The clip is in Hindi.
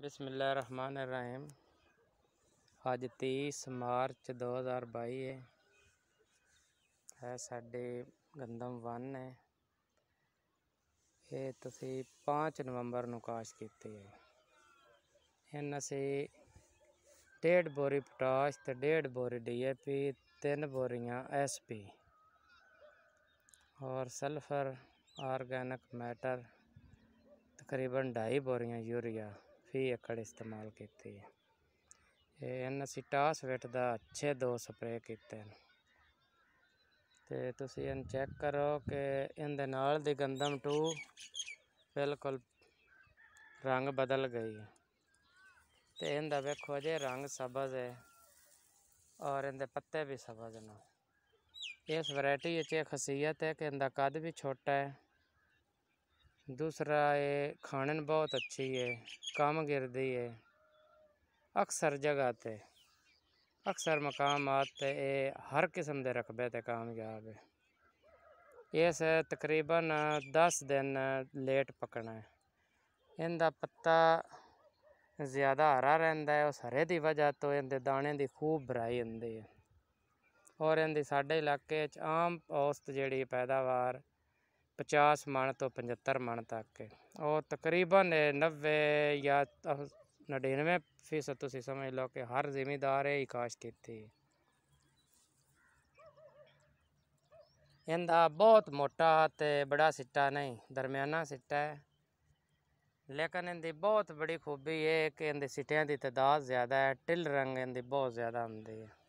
बिस्मिल्लाहिर्रहमानिर्रहीम। अज 30 मार्च 2022 है साडी गंदम वन है। ये तुसी 5 नवंबर नूं काश कीती है। इन असी 1.5 बोरी पोटाश ते 1.5 बोरी DAP 3 बोरियां SP और सल्फर ऑर्गेनिक मैटर तकरीबन 2.5 बोरियां यूरिया फी एकड़ इस्तेमाल की है। इन असी टास वेट दा अच्छे 2 स्प्रे किते ते तुसी इन चेक करो कि इंदे नाल दी गंदम 2 बिल्कुल रंग बदल गई है ते इंदा वेखो जे रंग सबज है और इंदे पत्ते भी सबज न। इस वैरायटी च खासियत है कि इंदा कद भी छोटा है। दूसरा ये खाने में बहुत अच्छी है, कम गिरदी है। अक्सर जगह ते अक्सर मकामात ते हर किस्म के रकबे ते कामयाब है। इस तकरीबन 10 दिन लेट पकना है। इंदा पत्ता ज़्यादा हरा रहिंदा है। उस हरे की वजह तो इनके दाने की खूब भराई होंदी है और इनकी साडे इलाके आम औसत जिहड़ी पैदावार 50 मन तो 75 मन तक है। और तकरीबन 90 या 99% तुसी समझ लो कि हर जिमीदार ही काश की। इंदा बहुत मोटा ते बड़ा सिट्टा नहीं, दरमियाना सिट्टा है। लेकिन इनकी बहुत बड़ी खूबी है कि इनके सिट्टियां की तादाद ज़्यादा है। टिल रंग इनकी बहुत ज़्यादा होंदी है।